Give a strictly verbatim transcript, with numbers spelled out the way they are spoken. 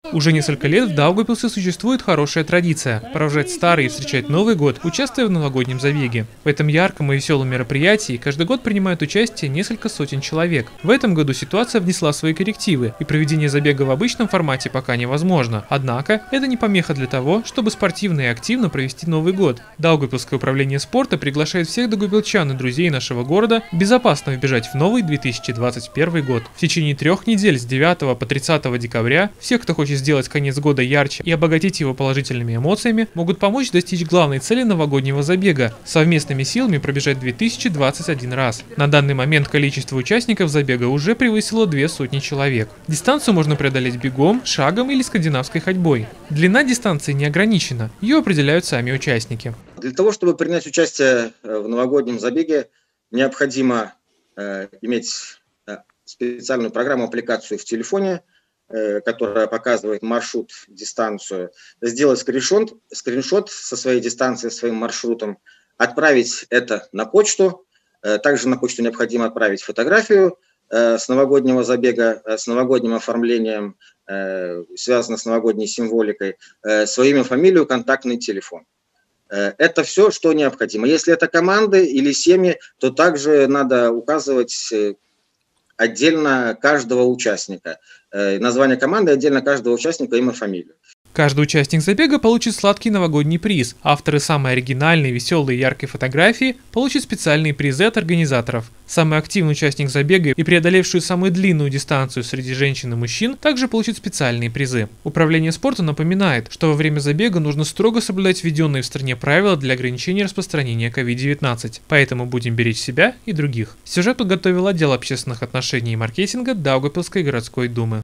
Уже несколько лет в Даугавпилсе существует хорошая традиция – провожать старый и встречать Новый год, участвуя в новогоднем забеге. В этом ярком и веселом мероприятии каждый год принимают участие несколько сотен человек. В этом году ситуация внесла свои коррективы, и проведение забега в обычном формате пока невозможно. Однако, это не помеха для того, чтобы спортивно и активно провести Новый год. Даугавпилское управление спорта приглашает всех даугавпилчан и друзей нашего города безопасно вбежать в новый две тысячи двадцать первый год. В течение трех недель с девятого по тридцатое декабря всех, кто хочет сделать конец года ярче и обогатить его положительными эмоциями, могут помочь достичь главной цели новогоднего забега – совместными силами пробежать две тысячи двадцать один раз. На данный момент количество участников забега уже превысило две сотни человек. Дистанцию можно преодолеть бегом, шагом или скандинавской ходьбой. Длина дистанции не ограничена, ее определяют сами участники. Для того, чтобы принять участие в новогоднем забеге, необходимо э, иметь э, специальную программу, аппликацию в телефоне, которая показывает маршрут, дистанцию, сделать скриншот, скриншот со своей дистанцией, своим маршрутом, отправить это на почту. Также на почту необходимо отправить фотографию с новогоднего забега, с новогодним оформлением, связанное с новогодней символикой, свое имя, фамилию, контактный телефон. Это все, что необходимо. Если это команды или семьи, то также надо указывать отдельно каждого участника. Название команды, отдельно каждого участника, имя, фамилию. Каждый участник забега получит сладкий новогодний приз. Авторы самой оригинальной, веселой и яркой фотографии получат специальные призы от организаторов. Самый активный участник забега и преодолевший самую длинную дистанцию среди женщин и мужчин также получит специальные призы. Управление спорта напоминает, что во время забега нужно строго соблюдать введенные в стране правила для ограничения распространения ковид девятнадцать. Поэтому будем беречь себя и других. Сюжет подготовил отдел общественных отношений и маркетинга Даугавпилской городской думы.